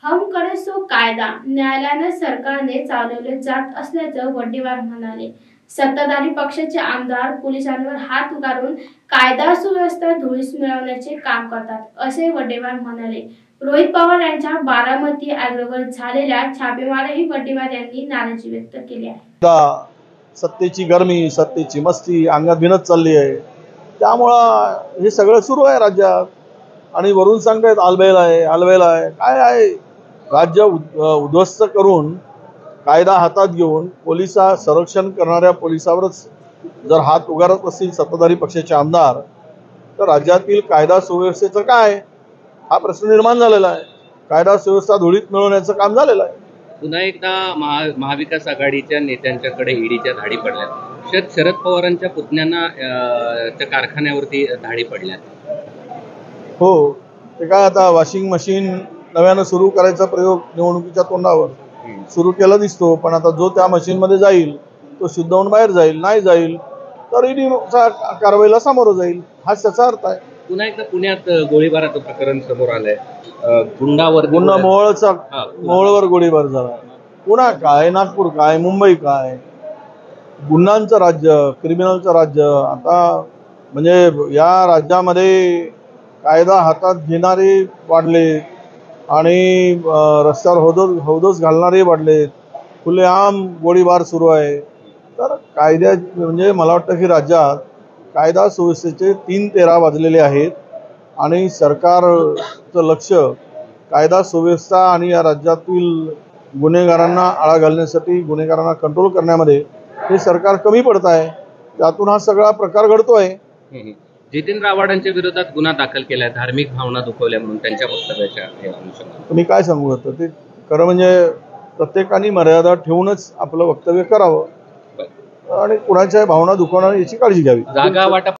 हम करे सो कायदा न्यायालयाने सरकारने चालवले जात असल्याचं वडेट्टीवार म्हणाले। सत्ताधारी पक्षाचे आमदार पोलिसांवर हात उगारून कायदा सुव्यवस्था धुळीस मिळवण्याचे काम करतात असे वडेट्टीवार म्हणाले। रोहित पवार यांच्या बारामती अॅग्रोवर झालेल्या छापेमारीही वडेट्टीवार यांनी नाराजी व्यक्त केली आहे। सत्तेची गरमी, सत्तेची मस्ती अंगात भिनत चालली आहे, त्यामुळे हे सगळं सुरू आहे राज्यात। आणि वरून सांगतायत आलबेल आहे काय आहे। राज्य उद्ध्वस्त करून कायदा हातात घेऊन पोलिसा संरक्षण करणाऱ्या पोलिसावरच जर हात उगारत असतील सत्ताधारी पक्षाचे आमदार, तर राज्यातील कायदा सुव्यवस्थेचं काय हा प्रश्न निर्माण झालेला आहे। कायदा सुव्यवस्था धुळीत मिळवण्याचं काम झालेलं आहे। पुन्हा एकदा महाविकास आघाडीच्या नेत्यांच्याकडे ईडीच्या धाडी पडल्यात। शरद पवारांच्या पुतण्यांना त्या कारखान्यावरती धाडी पडल्यात। हो, ते काय आता वॉशिंग मशीन नव्यानं सुरू करायचा प्रयोग निवडणुकीच्या तोंडावर सुरू केला दिसतो, पण आता जो त्या मशीन मध्ये जाईल तो शुद्ध होऊन बाहेर जाईल, नाही जाईल तर ईडीच्या कारवाईला सामोरं जाईल, हा त्याचा अर्थ आहे। पुन्हा एकदा पुण्यात गोळीबाराचं प्रकरण समोर आलंय। पुन्हा मोहोळवर गोळीबार झाला। पुन्हा काय, नागपूर काय, मुंबई काय, गुन्ह्यांचं राज्य, क्रिमिनलचं राज्य। आता म्हणजे या राज्यामध्ये कायदा हातात घेणारे वाढले आणि रस्त्यावर हौदोस घालणारे वाढले, खुलेआम गोळीबार सुरू आहे। तर कायद्या म्हणजे मला वाटतं की राज्यात कायदा सुव्यवस्थेचे 3-13 वाजलेले आहेत आणि सरकारचं लक्ष कायदा सुव्यवस्था आणि या राज्यातील गुन्हेगारांना आळा घालण्यासाठी, गुन्हेगारांना कंट्रोल करण्यामध्ये हे सरकार कमी पडत आहे। त्यातून हा सगळा प्रकार घडतोय। जितेंद्र आव्हाडांच्या विरोधात गुन्हा दाखल केलाय धार्मिक भावना दुखवल्या म्हणून त्यांच्या वक्तव्याच्या अनुषंगाने तुम्ही काय सांगू शकता? ते खरं म्हणजे प्रत्येकाने मर्यादा ठेवूनच आपलं वक्तव्य करावं आणि कुणाच्या भावना दुखवणार याची काळजी घ्यावी। जागा वाटप